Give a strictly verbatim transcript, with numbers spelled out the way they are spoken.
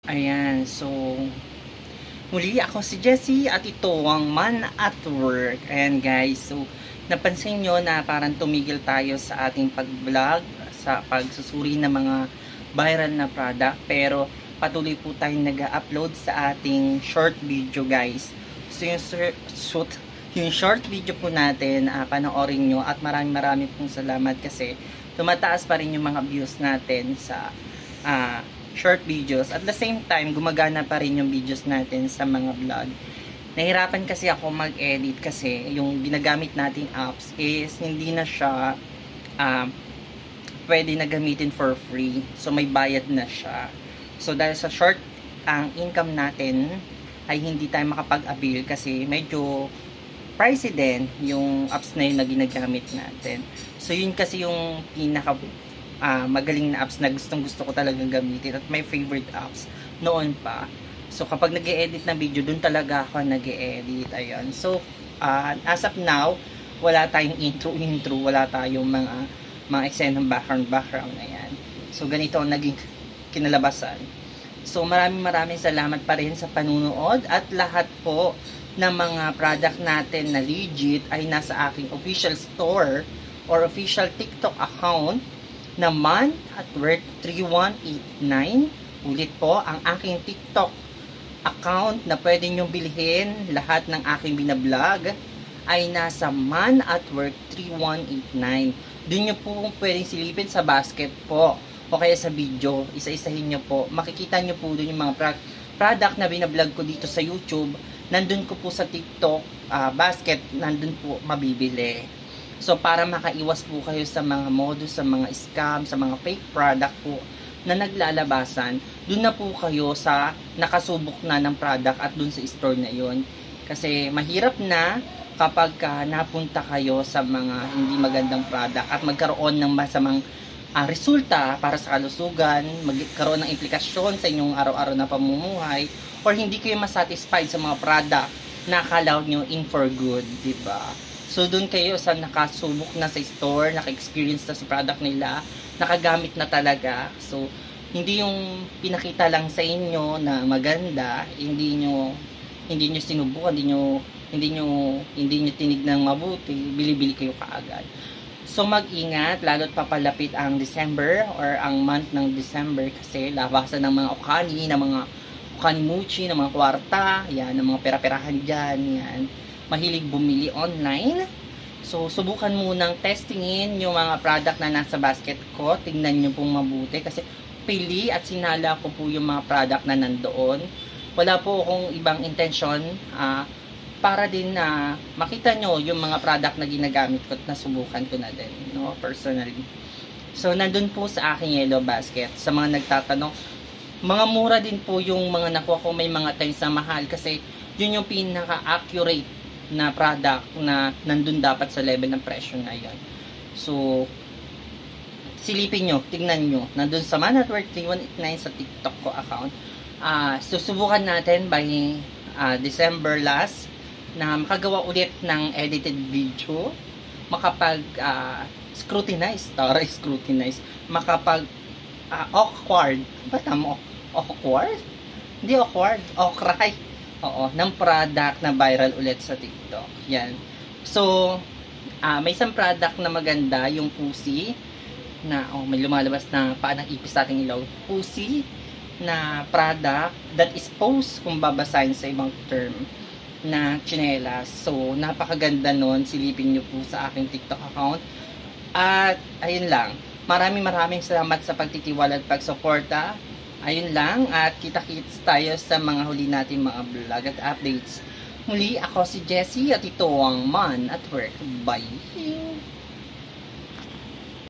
Ayan, so muli ako si Jessie at ito ang Man at Work. Ayan guys, so napansin nyo na parang tumigil tayo sa ating pag-vlog, sa pagsusuri ng mga viral na product, pero patuloy po tayong nag-upload sa ating short video guys. So yung, shoot, yung short video po natin, uh, panoorin nyo at maraming maraming pong salamat kasi tumataas pa rin yung mga views natin sa uh, short videos. At the same time, gumagana pa rin yung videos natin sa mga vlog. Nahirapan kasi ako mag-edit kasi yung ginagamit nating apps is hindi na siya uh, pwede na gamitin for free. So may bayad na siya. So dahil sa short ang income natin ay hindi tayo makapag-avail kasi medyo pricey din yung apps na yun na ginagamit natin. So yun kasi yung pinaka Uh, magaling na apps na gustong gusto ko talagang gamitin at my favorite apps noon pa. So kapag nag-e-edit ng video, dun talaga ako nag-e-edit. Ayan. So uh, as of now, wala tayong intro intro, wala tayong mga mga eksena ng background background. Ayan. So ganito ang naging kinalabasan. So maraming maraming salamat pa rin sa panunood at lahat po ng mga product natin na legit ay nasa aking official store or official TikTok account na Man at Work three one eight nine. Ulit po, ang aking TikTok account na pwede nyong bilhin lahat ng aking binablog ay nasa Man at Work three one eight nine. Doon nyo po pwedeng silipin sa basket po o kaya sa video. Isa-isahin nyo po. Makikita nyo po doon yung mga product na binablog ko dito sa YouTube. Nandun ko po sa TikTok uh, basket, nandun po mabibili. So, para makaiwas po kayo sa mga modus, sa mga scam, sa mga fake product po na naglalabasan, dun na po kayo sa nakasubok na ng product at dun sa store na yon. Kasi mahirap na kapag ka napunta kayo sa mga hindi magandang product at magkaroon ng masamang uh, resulta para sa kalusugan, magkaroon ng implikasyon sa inyong araw-araw na pamumuhay, or hindi kayo masatisfied sa mga product na akala nyo in for good, diba? So, doon kayo sa nakasubok na sa store, naka-experience na sa product nila, nakagamit na talaga. So, hindi yung pinakita lang sa inyo na maganda, hindi nyo, hindi nyo sinubukan, hindi nyo, hindi nyo, hindi nyo tinignan mabuti, bili-bili kayo kaagad. So, mag-ingat, lalo't papalapit ang December or ang month ng December kasi labasan ng mga okani, ng mga okani-muchi, ng mga kwarta, yan, ng mga pera-perahan dyan, yan. Mahilig bumili online. So, subukan munang testingin yung mga product na nasa basket ko. Tingnan nyo pong mabuti kasi pili at sinala ko po yung mga product na nandoon. Wala po akong ibang intention uh, para din na uh, makita nyo yung mga product na ginagamit ko at nasubukan ko na din, no, personally. So, nandun po sa aking yellow basket. Sa mga nagtatanong, mga mura din po yung mga nakuha ko, may mga times na mahal kasi yun yung pinaka-accurate na product na nandun dapat sa level ng presyo na yan. So, silipin nyo, tignan nyo. Nandun sa Man at Work three one eight nine sa TikTok ko account. Uh, susubukan natin by uh, December last na makagawa ulit ng edited video. Makapag uh, scrutinize, tara scrutinize. Makapag uh, awkward. Ba't mo? Awkward? Hindi awkward. Awkward. Oo, ng product na viral ulit sa TikTok. Yan. So, uh, may isang product na maganda, yung Pussy, na, oh, may lumalabas na paa ng ipis sa ating ilaw. Pussy na product that is post, kung babasahin sa ibang term, na chinelas. So, napakaganda nun. Silipin nyo po sa aking TikTok account. At, ayun lang. Maraming maraming salamat sa pagtitiwala at pagsuporta. Ayun lang, at kita-kits tayo sa mga huli natin mga vlog at updates. Muli, ako si Jessie at ito ang Man at Work. Bye!